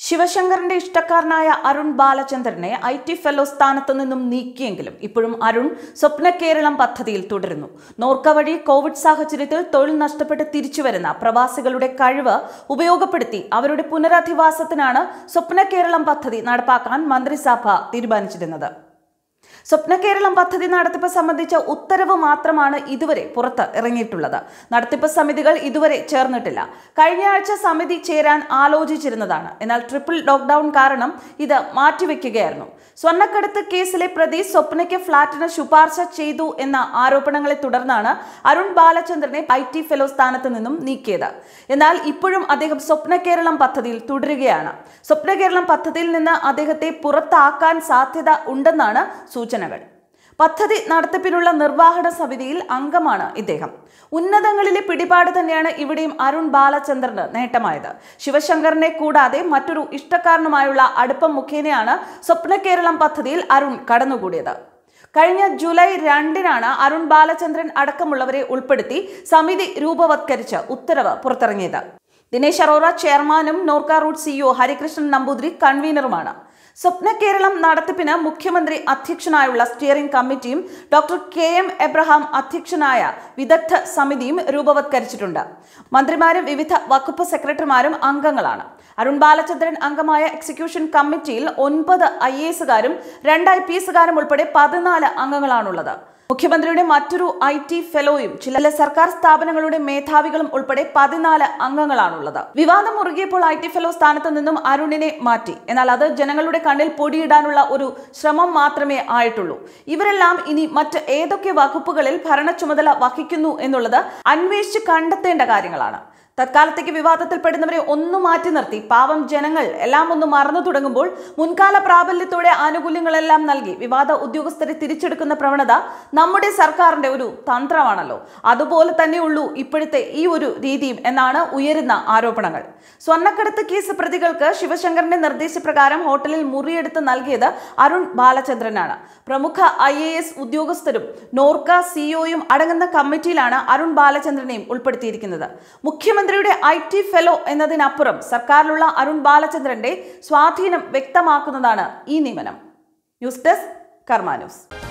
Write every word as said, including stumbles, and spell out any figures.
ശിവശങ്കറിന്റെ ഇഷ്ടക്കാരനായ അരുൺ ബാലചന്ദ്രനെ I T fellow സ്ഥാനത്ത് നിന്നും നീക്കിയെങ്കിലും ഇപ്പോഴും അരുൺ സ്വപ്ന കേരളം പദ്ധതിയിൽ തുടരുന്നു. നോർക്ക വഴി കോവിഡ് സാഹചര്യത്തിൽ തൊഴിൽ നഷ്ടപ്പെട്ട് തിരിച്ചുവരുന്ന പ്രവാസികളുടെ കഴിവ് ഉപയോഗപ്പെടുത്തി അവരുടെ പുനരധിവാസത്തിനാണ് സ്വപ്ന കേരളം പദ്ധതി നടപ്പാക്കാൻ മന്ത്രിസഭ തീരുമാനിച്ചിരുന്നത്. സ്വപ്ന കേരളം പദ്ധതി നടത്തിപ്പ് സംബന്ധിച്ച ഉത്തരവ് മാത്രമാണ് ഇതുവരെ പുറത്ത് ഇറങ്ങിയിട്ടുള്ളത്. നടത്തിപ്പ് സമിതികൾ ഇതുവരെ ചേർന്നിട്ടില്ല. കഴിഞ്ഞ ആഴ്ച സമിതി ചേരാൻ ആലോചിച്ചിരുന്നതാണ്. എന്നാൽ ട്രിപ്പിൾ ലോക്ക്ഡൌൺ കാരണം ഇത് മാറ്റിവെക്കുകയായിരുന്നു. സ്വർണ്ണക്കടത്ത് കേസിലെ പ്രതി സ്വപ്നയ്ക്ക് ഫ്ളാറ്റിന് ശുപാർശ ചെയ്തു എന്ന ആരോപണങ്ങളെ തുടർന്നാണ് അരുൺ ബാലചന്ദ്രനെ ഐ ടി ഫെല്ലോ സ്ഥാനത്ത് നിന്നും നീക്കിയത്. എന്നാൽ ഇപ്പോഴും അദ്ദേഹം സ്വപ്ന കേരളം പദ്ധതിയിൽ തുടരുകയാണ്. സ്വപ്ന കേരളം പദ്ധതിയിൽ നിന്ന് അദ്ദേഹത്തെ പുറത്താക്കാൻ സാധ്യത ഉണ്ടെന്നാണ് സൂചനകൾ. പദ്ധതി നടത്തിപ്പിനുള്ള നിർവ്വഹണ സമിതിയിൽ അംഗമാണ് ഇദ്ദേഹം. ഉന്നതങ്ങളിലെ പിടിപാട് തന്നെയാണ് ഇവിടെയും അരുൺ ബാലചന്ദ്രന് നേട്ടമായത്. ശിവശങ്കറിനെ കൂടാതെ മറ്റൊരു ഇഷ്ടക്കാരനുമായുള്ള അടുപ്പം മുഖേനയാണ് സ്വപ്ന കേരളം പദ്ധതിയിൽ അരുൺ കടന്നുകൂടിയത്. കഴിഞ്ഞ ജൂലൈ രണ്ടിനാണ് അരുൺ ബാലചന്ദ്രൻ അടക്കമുള്ളവരെ ഉൾപ്പെടുത്തി സമിതി രൂപവത്കരിച്ച് ഉത്തരവ് പുറത്തിറങ്ങിയത്. ദിനേശ് അറോറ ചെയർമാനും നോർക്ക റൂട്ട് സിഇഒ ഹരികൃഷ്ണൻ നമ്പൂതിരി കൺവീനറുമാണ്. സ്വപ്ന കേരളം നടത്തിപ്പിന് മുഖ്യമന്ത്രി അധ്യക്ഷനായുള്ള സ്റ്റിയറിംഗ് കമ്മിറ്റിയും ഡോക്ടർ കെ എം എബ്രഹാം അധ്യക്ഷനായ വിദഗ്ധ സമിതിയും രൂപവത്കരിച്ചിട്ടുണ്ട്. മന്ത്രിമാരും വിവിധ വകുപ്പ് സെക്രട്ടറിമാരും അംഗങ്ങളാണ്. അരുൺ ബാലചന്ദ്രൻ അംഗമായ എക്സിക്യൂഷൻ കമ്മിറ്റിയിൽ ഒൻപത് ഐ എ എസുകാരും രണ്ട് ഐ പി എസുകാരും ഉൾപ്പെടെ പതിനാല് അംഗങ്ങളാണുള്ളത്. മുഖ്യമന്ത്രിയുടെ മറ്റൊരു ഐ ടി ഫെലോയും ചില സർക്കാർ സ്ഥാപനങ്ങളുടെ മേധാവികളും ഉൾപ്പെടെ പതിനാല് അംഗങ്ങളാണുള്ളത്. വിവാദം മുറുകിയപ്പോൾ ഐ ടി ഫെലോ സ്ഥാനത്ത് നിന്നും അരുണിനെ മാറ്റി. എന്നാൽ അത് ജനങ്ങളുടെ കണ്ണിൽ പൊടിയിടാനുള്ള ഒരു ശ്രമം മാത്രമേ ആയിട്ടുള്ളൂ. ഇവരെല്ലാം ഇനി മറ്റ് ഏതൊക്കെ വകുപ്പുകളിൽ ഭരണ ചുമതല വഹിക്കുന്നു എന്നുള്ളത് അന്വേഷിച്ച് കണ്ടെത്തേണ്ട കാര്യങ്ങളാണ്. തൽക്കാലത്തേക്ക് വിവാദത്തിൽപ്പെടുന്നവരെ ഒന്നു മാറ്റി നിർത്തി പാവം ജനങ്ങൾ എല്ലാം ഒന്ന് മറന്നു തുടങ്ങുമ്പോൾ മുൻകാല പ്രാബല്യത്തോടെ ആനുകൂല്യങ്ങളെല്ലാം നൽകി വിവാദ ഉദ്യോഗസ്ഥരെ തിരിച്ചെടുക്കുന്ന പ്രവണത നമ്മുടെ സർക്കാരിന്റെ ഒരു തന്ത്രമാണല്ലോ. അതുപോലെ തന്നെയുള്ളൂ ഇപ്പോഴത്തെ ഈ ഒരു രീതിയും എന്നാണ് ഉയരുന്ന ആരോപണങ്ങൾ. സ്വർണ്ണക്കടത്ത് കേസ് പ്രതികൾക്ക് ശിവശങ്കറിന്റെ നിർദ്ദേശപ്രകാരം ഹോട്ടലിൽ മുറിയെടുത്ത് നൽകിയത് അരുൺ ബാലചന്ദ്രനാണ്. പ്രമുഖ ഐ എ എസ് ഉദ്യോഗസ്ഥരും നോർക്ക സിഇഒയും അടങ്ങുന്ന കമ്മിറ്റിയിലാണ് അരുൺ ബാലചന്ദ്രനെയും ഉൾപ്പെടുത്തിയിരിക്കുന്നത്. മുഖ്യമന്ത്രിയുടെ ഐ ടി ഫെലോ എന്നതിനപ്പുറം സർക്കാരിലുള്ള അരുൺ ബാലചന്ദ്രന്റെ സ്വാധീനം വ്യക്തമാക്കുന്നതാണ് ഈ നിയമനം. News desk Karma news.